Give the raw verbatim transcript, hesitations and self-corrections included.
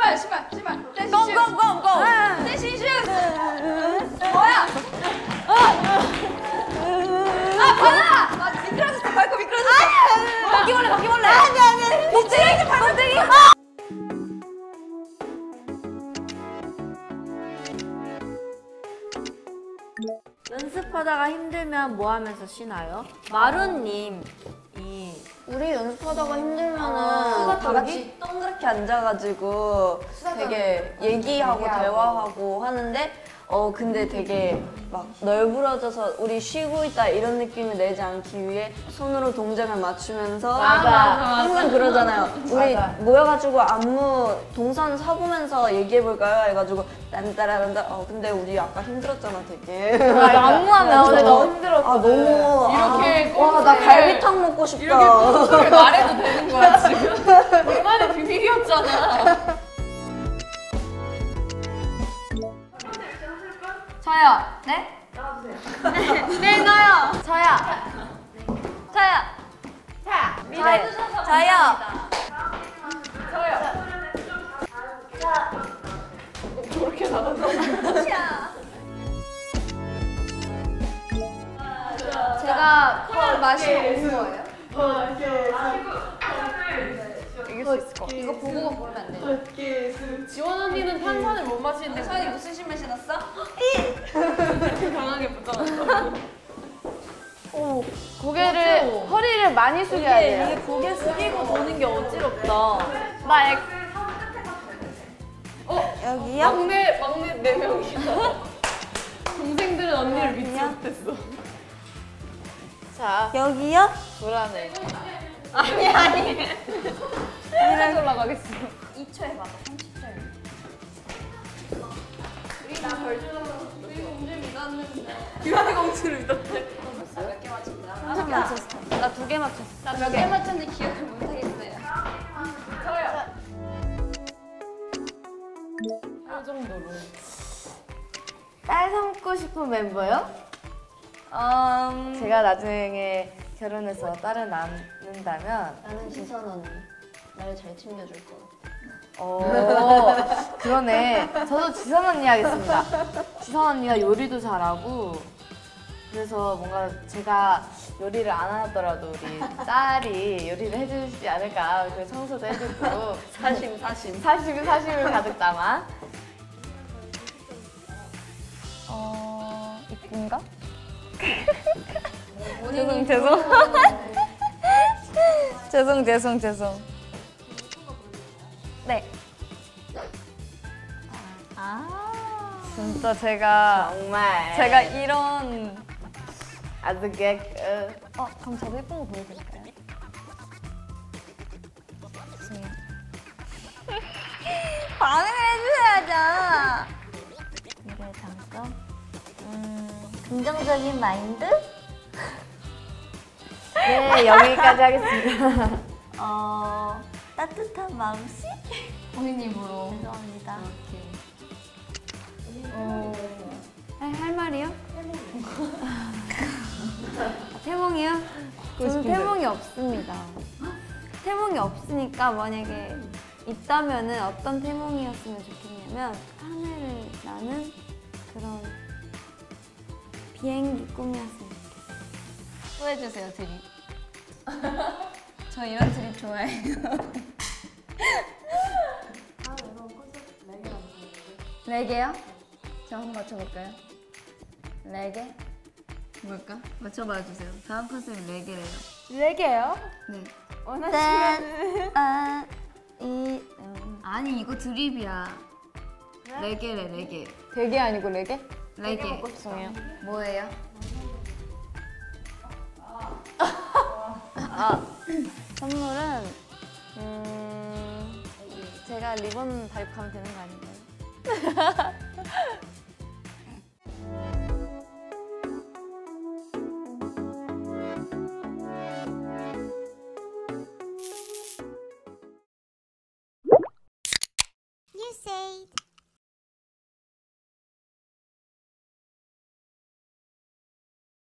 신발 신발 신발. 꽁꽁꽁꽁. 댄싱 슈즈. 뭐야? 아 바나나. 아 미끄러졌어. 밟고 미끄러졌어. 바퀴벌레 바퀴벌레. 아니 아니. 복쟁이 복쟁이. 연습하다가 힘들면 뭐 하면서 쉬나요? 마룬님이 우리 연습하다가 힘들면은 아, 다 같이 동그랗게 앉아가지고 되게 얘기하고, 얘기하고 대화하고 하는데 어 근데 되게 막 널브러져서 우리 쉬고 있다 이런 느낌을 내지 않기 위해 손으로 동작을 맞추면서 맞아. 항상 그러잖아요. 우리 맞아. 모여가지고 안무 동선 서보면서 얘기해볼까요? 해가지고 딴따라란다. 어 근데 우리 아까 힘들었잖아 되게. 안무하면 근데 너무 힘들었어. 아 너무 이렇게 아, 와나 갈비탕 먹고 싶다. 이렇게 꽁트를 말해도 되는 거야 지금? 우리만의 비밀이었잖아. 저요. 네? 나와주세요. 네, 나요. 저요. 저요. 자, 믿어주셔서 저요. 저요. 자. 그렇게 나간다. 제가 콜 마시고 온 거예요? 이길 수 있을 것 같아. 이거 보고 보면 안 돼요? 지원 언니는 탄산을 못 마시는데 서연이 무슨 신발 신었어? 강하게 붙잡았어. 오, 고개를 허리를 많이 숙여야 돼요. 이게 고개 숙이고 도는 게 어지럽다. 나 액... 어? 여기요? 막내 막내 네 명이야. 동생들은 언니를 믿지 못했어. 자, 여기요? 불안해. 아니 아니. 살짝 올라가겠어. 이 초 해봐. 삼십 초. 우리 나 벌주는 우리 공주 믿었는데. 유한이 공주를 믿었대. 몇 개 맞췄나? 한 맞췄어. 나 두 개 맞췄어. 나 몇 개 맞췄는지 기억을 못 하겠어요. 저요. 이 정도로. 딸 삼고 싶은 멤버요? 음... 제가 나중에 결혼해서 딸을 낳는다면 나는 지선 언니. 나를 잘 챙겨줄 거. 어 그러네. 저도 지선 언니 하겠습니다. 지선 언니가 요리도 잘하고 그래서 뭔가 제가 요리를 안 하더라도 우리 딸이 요리를 해주시지 않을까. 그 청소도 해주고 사심 사심. 사심 사심을 가득 담아. 어 이쁜가? 죄송 죄송 죄송 죄송 죄송. 네. 아 진짜 제가 정말. 제가 이런 아주 개 어 그럼 저도 예쁜 거 보여드릴까요? 죄송해요. 반응을 해주셔야죠. 미래의 장점? 음 긍정적인 마인드? 네 여기까지 하겠습니다. 어 따뜻한 마음씨? 본인 입으로. 죄송합니다. 어, 할, 할 말이요? 태몽이요? 저는 태몽이 없습니다. 태몽이 없으니까 만약에 있다면은 어떤 태몽이었으면 좋겠냐면 하늘을 나는 그런 비행기 꿈이었으면 좋겠어요. 또 해주세요 드립. 저 이런 드립 좋아해요. 레게요? 저 한번 맞춰볼까요? 레게? 뭘까? 맞춰봐 주세요. 다음 컨셉은 레게래요. 레게요? 네. 원하시면 아, 이 음. 아니 이거 드립이야. 레게래 레게. 되게 아니고 레게? 레게. 죄송해요. 뭐예요? 아, 선물은 음, 제가 리본 달고 가면 되는 거 아닌가요?